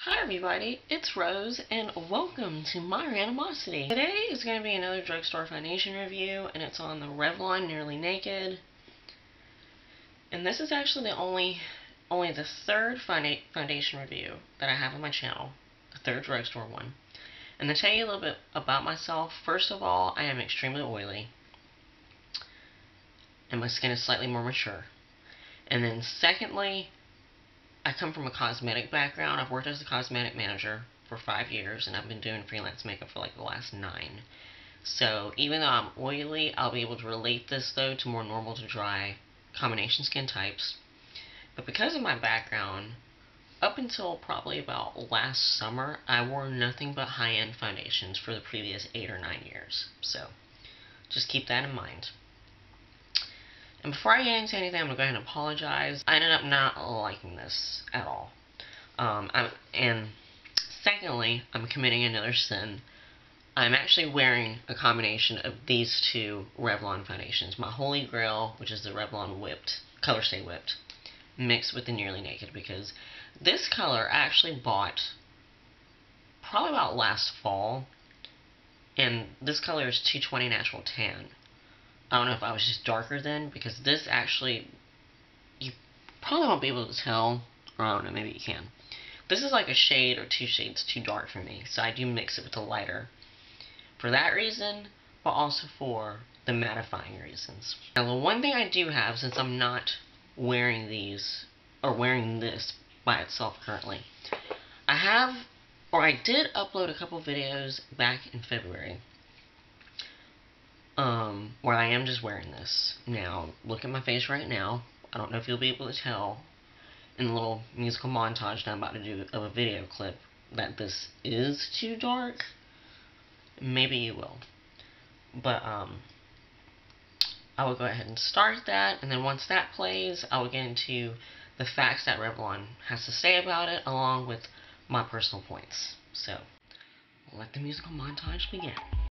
Hi everybody, it's Rose, and welcome to My Randomosity. Today is going to be another drugstore foundation review, and it's on the Revlon Nearly Naked. And this is actually only the third foundation review that I have on my channel, the third drugstore one. And to tell you a little bit about myself, first of all, I am extremely oily, and my skin is slightly more mature. And then secondly, I come from a cosmetic background. I've worked as a cosmetic manager for 5 years, and I've been doing freelance makeup for like the last 9. So even though I'm oily, I'll be able to relate this though to more normal to dry combination skin types. But because of my background, up until probably about last summer, I wore nothing but high-end foundations for the previous 8 or 9 years. So just keep that in mind. And before I get into anything, I'm going to go ahead and apologize. I ended up not liking this at all. And secondly, I'm committing another sin. I'm actually wearing a combination of these two Revlon foundations. My Holy Grail, which is the Revlon Whipped, Color Stay Whipped, mixed with the Nearly Naked, because this color I actually bought probably about last fall, and this color is 220 Natural Tan. I don't know if I was just darker then, because this actually, you probably won't be able to tell, or I don't know, maybe you can. This is like a shade or 2 shades too dark for me, so I do mix it with the lighter. For that reason, but also for the mattifying reasons. Now the one thing I do have, since I'm not wearing these, or wearing this by itself currently, I did upload a couple videos back in February, where I am just wearing this. Now, look at my face right now. I don't know if you'll be able to tell in the little musical montage that I'm about to do of a video clip that this is too dark. Maybe you will. But, I will go ahead and start that, and then once that plays, I will get into the facts that Revlon has to say about it, along with my personal points. So, let the musical montage begin.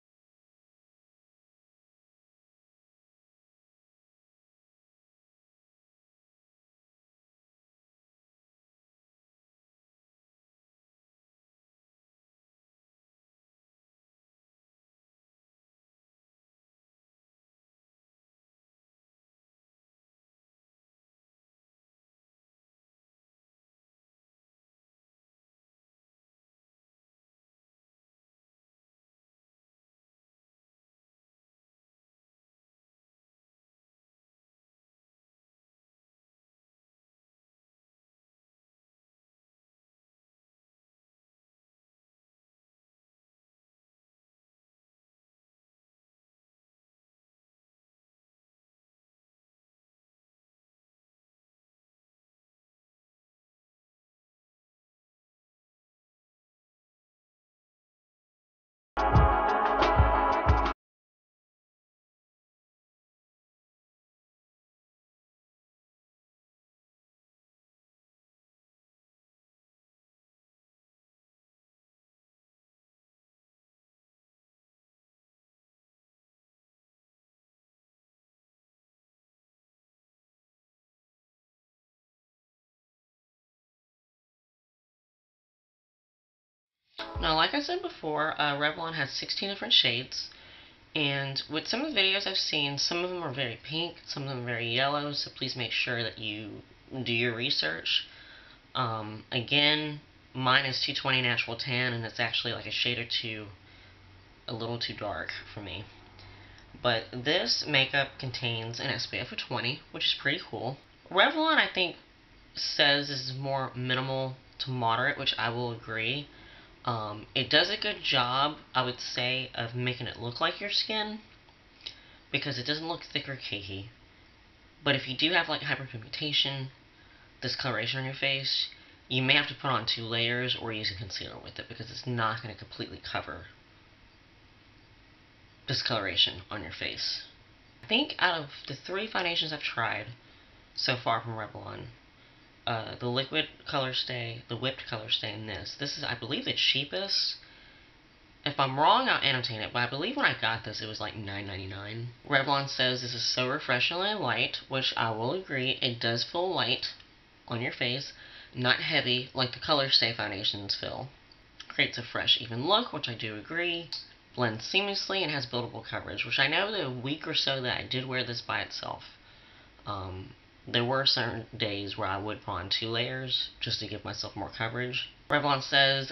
Now, like I said before, Revlon has 16 different shades, and with some of the videos I've seen, some of them are very pink, some of them are very yellow, so please make sure that you do your research. Again, mine is 220 Natural Tan, and it's actually like a shade or two a little too dark for me. But this makeup contains an SPF of 20, which is pretty cool. Revlon, I think, says is more minimal to moderate, which I will agree. It does a good job, I would say, of making it look like your skin, because it doesn't look thick or cakey. But if you do have like hyperpigmentation, discoloration on your face, you may have to put on 2 layers or use a concealer with it, because it's not going to completely cover discoloration on your face. I think out of the 3 foundations I've tried so far from Revlon, the liquid color stay, the whipped color stay, and this is, I believe, the cheapest. If I'm wrong, I'll annotate it, but I believe when I got this, it was like $9.99. Revlon says this is so refreshingly light, which I will agree, it does feel light on your face. not heavy like the Colorstay foundations feel. Creates a fresh, even look, which I do agree. Blends seamlessly and has buildable coverage, which I know the week or so that I did wear this by itself, there were certain days where I would put on 2 layers just to give myself more coverage. Revlon says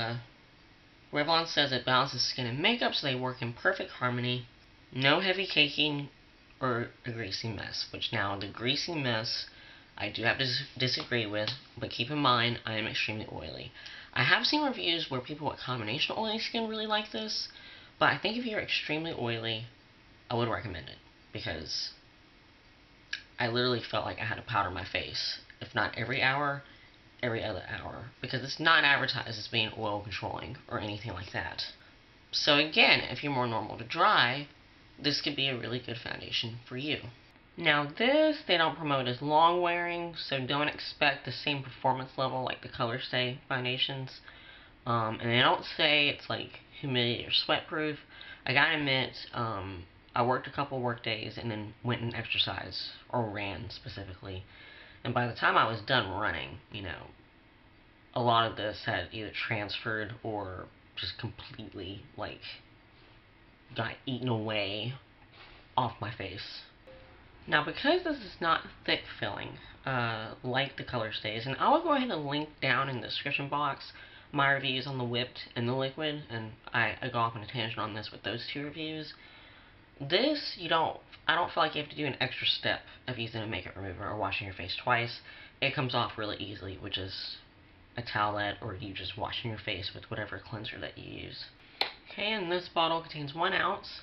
it balances skin and makeup so they work in perfect harmony. No heavy caking or a greasy mess, which now the greasy mess I do have to disagree with, but keep in mind I am extremely oily. I have seen reviews where people with combination oily skin really like this, but I think if you're extremely oily, I would recommend it, because I literally felt like I had to powder my face, if not every hour, every other hour, because it's not advertised as being oil controlling or anything like that. So again, if you're more normal to dry, this could be a really good foundation for you. Now this, they don't promote as long wearing, so don't expect the same performance level like the Colorstay foundations. And they don't say it's like humidity or sweat proof. I gotta admit, I worked a couple work days and then went and exercised, or ran specifically. And by the time I was done running, you know, a lot of this had either transferred or just completely, like, got eaten away off my face. Now, because this is not thick filling, like the Colorstays, and I will go ahead and link down in the description box my reviews on the whipped and the liquid, and I go off on a tangent on this with those 2 reviews. This, I don't feel like you have to do an extra step of using a makeup remover or washing your face twice. It comes off really easily with just a towelette, or you just washing your face with whatever cleanser that you use. Okay, and this bottle contains 1 ounce.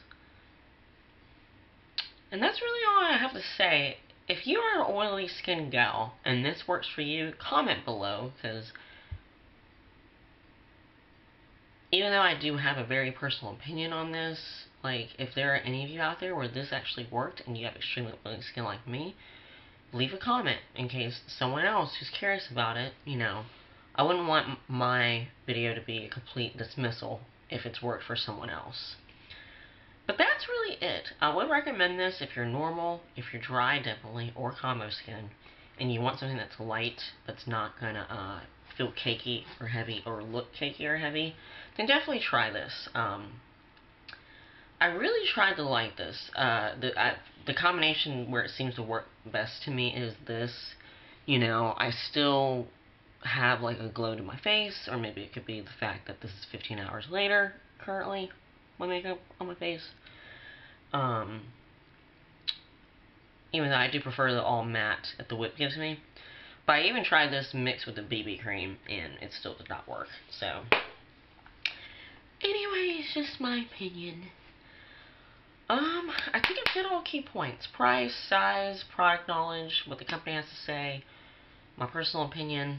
And that's really all I have to say. If you are an oily skin gal and this works for you, comment below, because even though I do have a very personal opinion on this, like, if there are any of you out there where this actually worked and you have extremely oily skin like me, leave a comment in case someone else who's curious about it, you know. I wouldn't want my video to be a complete dismissal if it's worked for someone else. But that's really it. I would recommend this if you're normal, if you're dry definitely, or combo skin, and you want something that's light, that's not gonna feel cakey or heavy, or look cakey or heavy, then definitely try this. I really tried to like this. The combination where it seems to work best to me is this. You know, I still have like a glow to my face, or maybe it could be the fact that this is 15 hours later currently, my makeup on my face. Even though I do prefer the all matte that the whip gives me. But I even tried this mixed with the BB cream, and it still did not work. So, anyway, it's just my opinion. I think I've hit all key points. Price, size, product knowledge, what the company has to say, my personal opinion.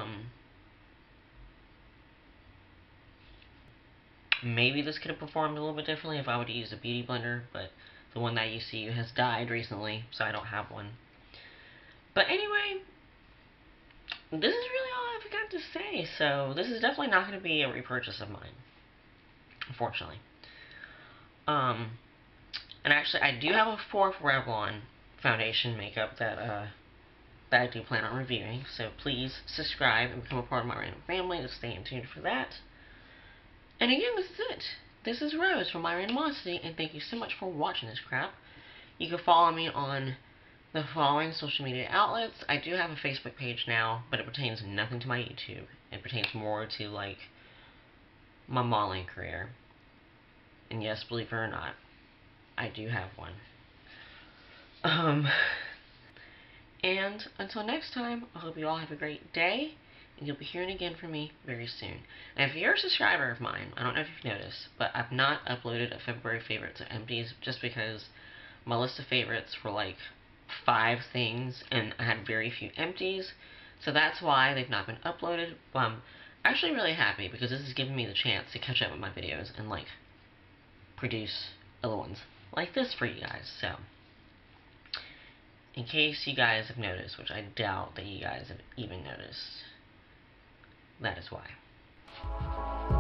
Maybe this could have performed a little bit differently if I would have used a beauty blender, but the one that I used to use has died recently, so I don't have one. But anyway, this is really all I've got to say, so this is definitely not going to be a repurchase of mine, unfortunately. And actually, I do have a 4th Revlon foundation makeup that I do plan on reviewing, so please subscribe and become a part of my random family to stay in tune for that. And again, this is it. This is Rose from My Randomosity, and thank you so much for watching this crap. You can follow me on the following social media outlets. I do have a Facebook page now, but it pertains nothing to my YouTube. It pertains more to, like, my modeling career. And yes, believe it or not, I do have one. And until next time, I hope you all have a great day, and you'll be hearing again from me very soon. And if you're a subscriber of mine, I don't know if you've noticed, but I've not uploaded a February favorites or empties just because my list of favorites were like 5 things, and I had very few empties, so that's why they've not been uploaded. But I'm actually really happy because this is giving me the chance to catch up with my videos and, like, produce other ones like this for you guys. So, in case you guys have noticed, which I doubt that you guys have even noticed, that is why.